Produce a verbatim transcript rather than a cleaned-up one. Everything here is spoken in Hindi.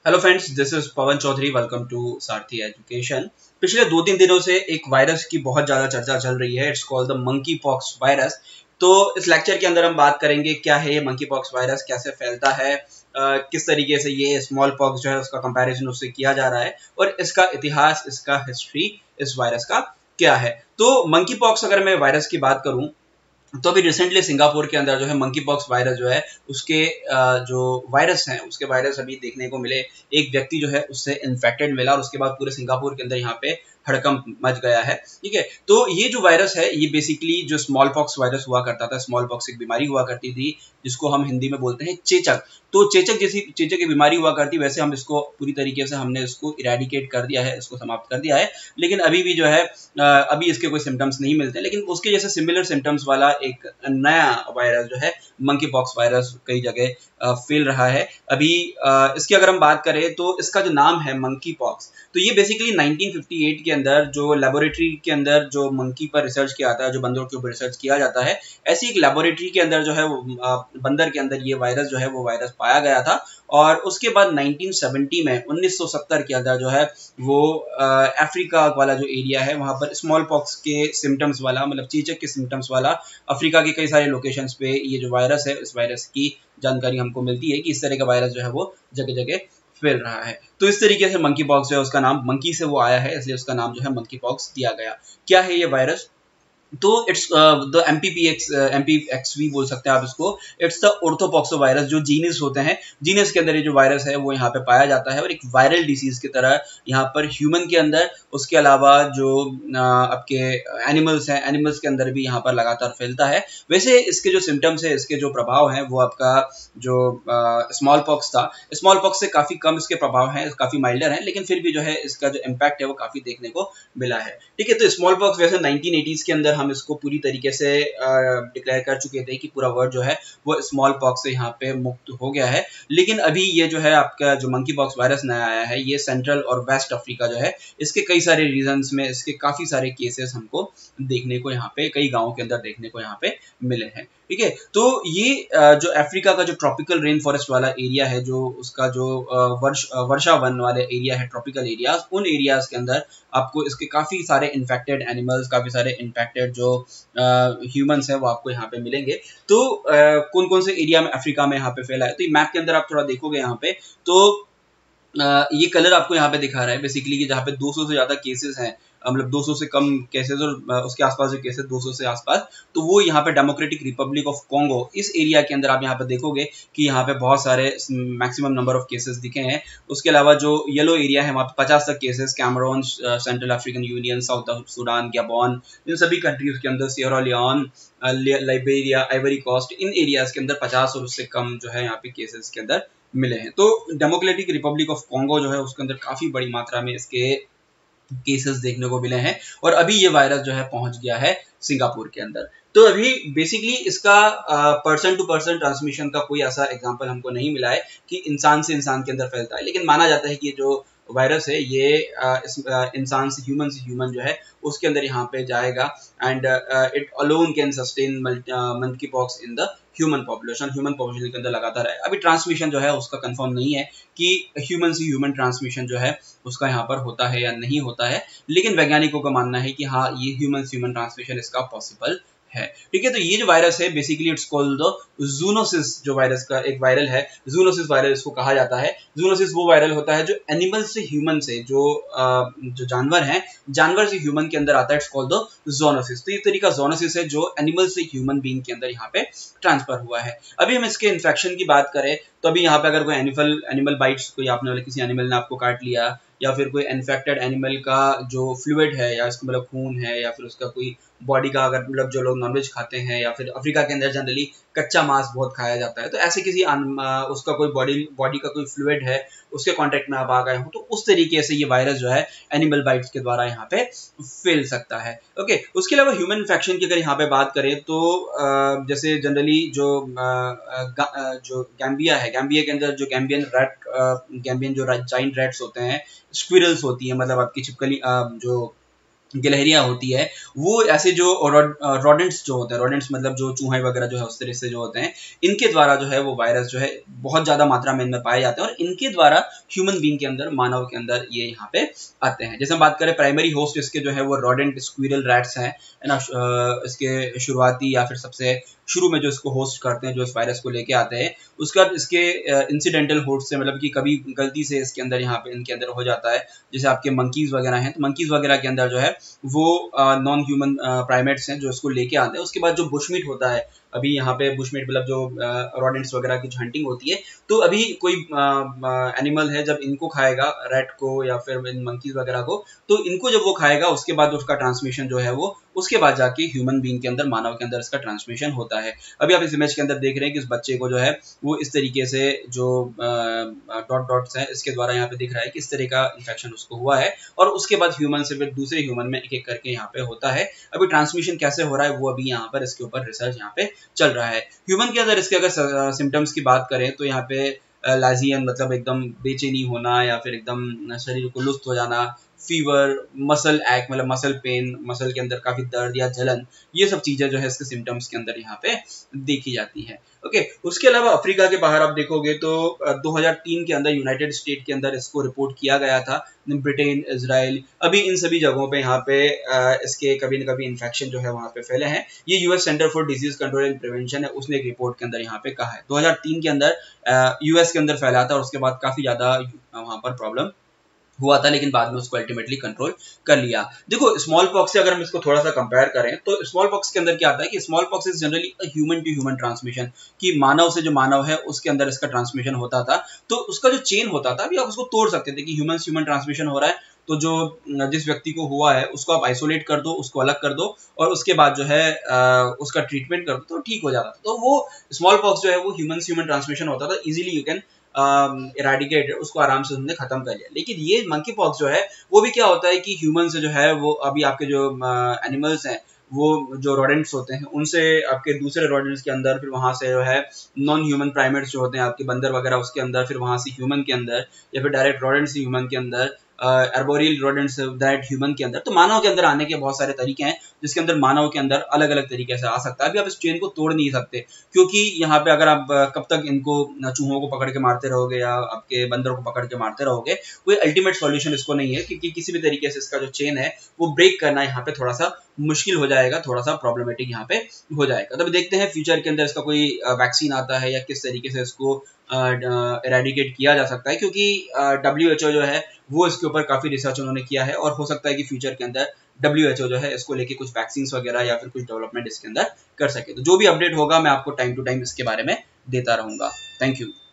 Hello friends, this is Pawan Chaudhary. Welcome to Sarathi education. पिछले दो तीन दिनों से एक वायरस की बहुत ज्यादा चर्चा चल रही है। It's called the monkeypox virus. तो इस लेक्चर के अंदर हम बात करेंगे क्या है ये मंकी पॉक्स वायरस, कैसे फैलता है, uh, किस तरीके से ये स्मॉल पॉक्स जो है उसका कंपैरिजन उससे किया जा रहा है और इसका इतिहास, इसका हिस्ट्री इस वायरस का क्या है। तो मंकी पॉक्स अगर मैं वायरस की बात करूं तो अभी रिसेंटली सिंगापुर के अंदर जो है मंकी पॉक्स वायरस जो है उसके जो वायरस हैं उसके वायरस अभी देखने को मिले। एक व्यक्ति जो है उससे इन्फेक्टेड मिला और उसके बाद पूरे सिंगापुर के अंदर यहाँ पे हड़कंप मच गया है। ठीक है, तो ये जो वायरस है ये बेसिकली जो स्मॉल पॉक्स वायरस हुआ करता था, स्मॉल पॉक्स एक बीमारी हुआ करती थी जिसको हम हिंदी में बोलते हैं चेचक। तो चेचक जैसी चेचक की बीमारी हुआ करती, वैसे हम इसको पूरी तरीके से हमने इसको इरेडिकेट कर दिया है, इसको समाप्त कर दिया है। लेकिन अभी भी जो है अभी इसके कोई सिम्टम्स नहीं मिलते, लेकिन उसके जैसे सिमिलर सिम्टम्स वाला एक नया वायरस जो है मंकी पॉक्स वायरस कई जगह फैल रहा है अभी। इसकी अगर हम बात करें तो इसका जो नाम है मंकी पॉक्स, तो ये बेसिकली नाइनटीन फिफ्टी एट के अंदर जो लेबोरेटरी के अंदर जो मंकी पर रिसर्च किया जाता है, जो बंदरों के ऊपर रिसर्च किया जाता है, ऐसी एक लेबोरेटरी के अंदर जो है बंदर के अंदर ये वायरस जो है वो वायरस पाया गया था। और उसके बाद नाइनटीन सेवेंटी में उन्नीस सौ सत्तर के अंदर जो है वो अफ्रीका वाला जो एरिया है वहां पर स्मॉल पॉक्स के सिम्टम्स वाला, मतलब चेचक के सिम्टम्स वाला, अफ्रीका के कई सारे लोकेशंस पे ये जो वायरस है इस वायरस की जानकारी हमको मिलती है कि इस तरह का वायरस जो है वो जगह जगह फैल रहा है। तो इस तरीके से मंकी पॉक्स जो है उसका नाम मंकी से वो आया है, इसलिए उसका नाम जो है मंकी पॉक्स दिया गया। क्या है ये वायरस? तो it's the M P P X M P X V बोल सकते हैं आप इसको। It's the orthopoxvirus. जो जीनस होते हैं, जीनस के अंदर ये जो वायरस है वो यहाँ पे पाया जाता है और एक वायरल डिसीज की तरह यहाँ पर ह्यूमन के अंदर, उसके अलावा जो आपके एनिमल्स हैं, एनिमल्स के अंदर भी यहाँ पर लगातार फैलता है। वैसे इसके जो सिम्टम्स है, इसके जो प्रभाव हैं वो आपका जो स्मॉल पॉक्स था, स्मॉल पॉक्स से काफी कम इसके प्रभाव हैं, काफी माइल्डर हैं, लेकिन फिर भी जो है इसका जो इम्पैक्ट है वो काफी देखने को मिला है। ठीक है, तो स्मॉल पॉक्स वैसे नाइनटीन एटीज़ के अंदर हम इसको पूरी तरीके से डिक्लेयर कर चुके थे कि पूरा वर्ल्ड जो है वो स्मॉल पॉक्स से यहाँ पे मुक्त हो गया है। लेकिन अभी ये जो है आपका जो मंकी पॉक्स वायरस नया आया है, ये सेंट्रल और वेस्ट अफ्रीका जो है, इसके कई सारे रीजन्स में इसके काफी सारे केसेस हमको देखने को यहाँ पे कई गांवों के अंदर देखने को यहाँ पे मिले हैं। ठीक है, तो ये जो अफ्रीका का जो ट्रॉपिकल रेन फॉरेस्ट वाला एरिया है, जो उसका जो वर्ष वर्षा वन वाले एरिया है, ट्रॉपिकल एरियाज, उन एरियाज के अंदर आपको इसके काफी सारे इन्फेक्टेड एनिमल्स, काफी सारे इन्फेक्टेड जो ह्यूमंस हैं वो आपको यहाँ पे मिलेंगे। तो कौन कौन से एरिया में अफ्रीका में यहाँ पे फैला है, तो ये मैप के अंदर आप थोड़ा देखोगे यहाँ पे, तो Uh, ये कलर आपको यहाँ पे दिखा रहा है बेसिकली कि जहाँ पे दो सौ से ज्यादा केसेस हैं, मतलब दो सौ से कम केसेस और उसके आसपास जो केसेस दो सौ से आसपास, तो वो यहाँ पे डेमोक्रेटिक रिपब्लिक ऑफ कॉन्गो, इस एरिया के अंदर आप यहाँ पे देखोगे कि यहाँ पे बहुत सारे मैक्सिमम नंबर ऑफ केसेस दिखे हैं। उसके अलावा जो येलो एरिया है वहाँ पे पचास तक cases, Cameroon, Central African Union, South Sudan, Gabon, इन सभी कंट्रीज के अंदर, Sierra Leone, Liberia, Ivory Coast, इन एरियाज के अंदर पचास और उससे कम जो है यहाँ पे केसेस के अंदर मिले हैं। तो डेमोक्रेटिक रिपब्लिक ऑफ कॉन्गो जो है उसके अंदर काफी बड़ी मात्रा में इसके केसेस देखने को मिले हैं और अभी ये वायरस जो है पहुंच गया है सिंगापुर के अंदर। तो अभी बेसिकली इसका पर्सन टू पर्सन ट्रांसमिशन का कोई ऐसा एग्जांपल हमको नहीं मिला है कि इंसान से इंसान के अंदर फैलता है, लेकिन माना जाता है कि ये जो वायरस है ये इंसान से ह्यूमन से ह्यूमन जो है उसके अंदर यहाँ पे जाएगा and it alone can sustain monkeypox in the human population. Human population के अंदर लगातार है। अभी ट्रांसमिशन जो है उसका कंफर्म नहीं है कि ह्यूमन से ह्यूमन ट्रांसमिशन जो है उसका यहाँ पर होता है या नहीं होता है, लेकिन वैज्ञानिकों का मानना है कि हाँ, ये ह्यूमन से ह्यूमन ट्रांसमिशन इसका पॉसिबल है। ठीक है, तो ये जो वायरस है basically it's called the zoonosis, जो वायरस का एक वायरल है, जूनोसिस वायरस इसको कहा जाता है। जूनोसिस वो वायरल होता है जो एनिमल से ह्यूमन से, जो आ, जो जानवर हैं, जानवर से ह्यूमन के अंदर आता है, इट्स कॉल्ड द जोनोसिस। तो ये तरीका जोनोसिस है जो एनिमल से ह्यूमन बीइंग के अंदर यहाँ पे ट्रांसफर हुआ है। अभी हम इसके इन्फेक्शन की बात करें तो अभी यहाँ पे अगर कोई एनिमल एनिमल बाइट्स, कोई आपने वाले किसी एनिमल ने आपको काट लिया, या फिर कोई इन्फेक्टेड एनिमल का जो फ्लूइड है या इसका मतलब खून है, या फिर उसका कोई बॉडी का, अगर मतलब जो लोग नॉनवेज खाते हैं, या फिर अफ्रीका के अंदर जनरली कच्चा मांस बहुत खाया जाता है, तो ऐसे किसी उसका कोई बॉडी बॉडी का कोई फ्लूइड है, उसके कांटेक्ट में आप आ गए हो, तो उस तरीके से ये वायरस जो है एनिमल बाइट्स के द्वारा यहाँ पे फैल सकता है। ओके, उसके अलावा ह्यूमन इन्फेक्शन की अगर यहाँ पे बात करें तो जैसे जनरली जो जो गैम्बिया है, गैम्बिया के अंदर जो गैम्बियन रैट, गैम्बियन जो जाइंट रैट्स होते हैं, स्क्विरल्स होती है, मतलब आपकी छिपकली जो गिलहरियां होती है, वो ऐसे जो रोडेंट्स जो होते हैं, रोडेंट्स मतलब जो चूहे वगैरह जो है उस तरह से जो होते हैं, इनके द्वारा जो है वो वायरस जो है बहुत ज्यादा मात्रा में इनमें पाए जाते हैं और इनके द्वारा ह्यूमन बीइंग के अंदर, मानव के अंदर ये यहाँ पे आते हैं। जैसे हम बात करें प्राइमरी होस्ट इसके जो है वो रोडेंट स्क्विरल रैट्स हैं, है ना। इसके शुरुआती या फिर सबसे शुरू में जो इसको होस्ट करते हैं, जो इस वायरस को लेके आते हैं, उसका इसके इंसिडेंटल होस्ट से, मतलब कि कभी गलती से इसके अंदर यहाँ पे इनके अंदर हो जाता है, जैसे आपके मंकीज वगैरह हैं, तो मंकीज वगैरह के अंदर जो है वो नॉन ह्यूमन प्राइमेट्स हैं जो इसको लेके आते हैं। उसके बाद जो बुशमीट होता है, अभी यहाँ पे बुशमीट मतलब जो रोडेंट्स वगैरह की जो हंटिंग होती है, तो अभी कोई एनिमल है जब इनको खाएगा, रैट को या फिर इन मंकीज वगैरह को, तो इनको जब वो खाएगा उसके बाद उसका ट्रांसमिशन जो है वो उसके बाद जाके ह्यूमन बीइंग के अंदर, मानव के अंदर इसका ट्रांसमिशन होता है। अभी आप इस इमेज के अंदर देख रहे हैं कि इस बच्चे को जो है वो इस तरीके से जो डॉट डॉट्स हैं इसके द्वारा यहाँ पे दिख रहा है कि इस तरह का इन्फेक्शन उसको हुआ है और उसके बाद ह्यूमन से फिर दूसरे ह्यूमन में एक एक करके यहाँ पे होता है। अभी ट्रांसमिशन कैसे हो रहा है वो अभी यहाँ पर इसके ऊपर रिसर्च यहाँ पे चल रहा है। ह्यूमन के अंदर इसके अगर सिम्टम्स की बात करें तो यहाँ पे लाजियन मतलब एकदम बेचैनी होना या फिर एकदम शरीर को लुस्त हो जाना, फीवर, मसल एक मतलब मसल पेन, मसल के अंदर काफी दर्द या जलन, ये सब चीजें जो है इसके सिम्टम्स के अंदर यहाँ पे देखी जाती है। ओके, उसके अलावा अफ्रीका के बाहर आप देखोगे तो दो हज़ार तीन के अंदर यूनाइटेड स्टेट के अंदर इसको रिपोर्ट किया गया था, ब्रिटेन, इजराइल, अभी इन सभी जगहों पे यहाँ पे इसके कभी न कभी इन्फेक्शन जो है वहाँ पे फैले हैं। ये US Center for Disease Control and Prevention है, उसने एक रिपोर्ट के अंदर यहाँ पे कहा है दो हज़ार तीन के अंदर यूएस के अंदर फैला था और उसके बाद काफी ज्यादा वहाँ पर प्रॉब्लम हुआ था, लेकिन बाद में उसको अल्टीमेटली कंट्रोल कर लिया। देखो स्मॉल पॉक्स से अगर हम इसको थोड़ा सा कंपेयर करें तो स्मॉल पॉक्स के अंदर क्या आता है कि smallpox is generally human to human transmission, कि मानव से जो मानव है उसके अंदर इसका ट्रांसमिशन होता था, तो उसका जो चेन होता था अभी आप उसको तोड़ सकते थे कि ह्यूमन ह्यूमन ट्रांसमिशन हो रहा है तो जो जिस व्यक्ति को हुआ है उसको आप आइसोलेट कर दो, उसको अलग कर दो और उसके बाद जो है आ, उसका ट्रीटमेंट कर दो तो ठीक हो जाता था। तो वो स्मॉल पॉक्स जो है वो ह्यूमन ह्यूमन ट्रांसमिशन होता था, इजीली यू कैन इराडिकेट, उसको आराम से उन्होंने खत्म कर लिया। लेकिन ये मंकी पॉक्स जो है वो भी क्या होता है कि ह्यूमन से जो है वो अभी आपके जो एनिमल्स हैं, वो जो रोडेंट्स होते हैं उनसे आपके दूसरे रोडेंट्स के अंदर, फिर वहां से जो है नॉन ह्यूमन प्राइमेट्स जो होते हैं आपके बंदर वगैरह उसके अंदर, फिर वहां से ह्यूमन के अंदर, या फिर डायरेक्ट रोडेंट्स ह्यूमन के अंदर, अर्बोरियल रोडेंट्स डायरेक्ट ह्यूमन के अंदर। तो मानव के अंदर आने के बहुत सारे तरीके हैं जिसके अंदर मानव के अंदर अलग अलग तरीके से आ सकता है। अभी आप इस चेन को तोड़ नहीं सकते क्योंकि यहाँ पे अगर आप कब तक इनको चूहों को पकड़ के मारते रहोगे या आपके बंदरों को पकड़ के मारते रहोगे, कोई अल्टीमेट सॉल्यूशन इसको नहीं है, क्योंकि किसी भी तरीके से इसका जो चेन है वो ब्रेक करना यहाँ पे थोड़ा सा मुश्किल हो जाएगा, थोड़ा सा प्रॉब्लमेटिक यहाँ पे हो जाएगा। तो देखते हैं फ्यूचर के अंदर इसका कोई वैक्सीन आता है या किस तरीके से इसको एराडिकेट किया जा सकता है, क्योंकि डब्ल्यू एच ओ जो है वो इसके ऊपर काफी रिसर्च उन्होंने किया है और हो सकता है कि फ्यूचर के अंदर डब्ल्यू एच ओ जो है इसको लेके कुछ वैक्सीन वगैरह या फिर कुछ डेवलपमेंट इसके अंदर कर सके। तो जो भी अपडेट होगा मैं आपको टाइम टू टाइम इसके बारे में देता रहूंगा। Thank you.